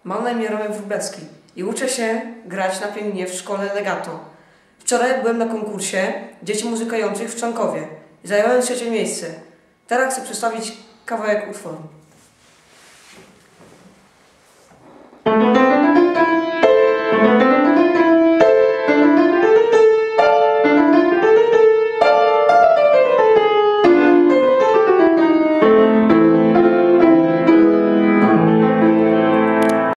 Mam na imię Romek Wróblewski i uczę się grać na pianinie w szkole Legato. Wczoraj byłem na konkursie dzieci muzykujących w Czankowie i zająłem trzecie miejsce. Teraz chcę przedstawić kawałek utworu.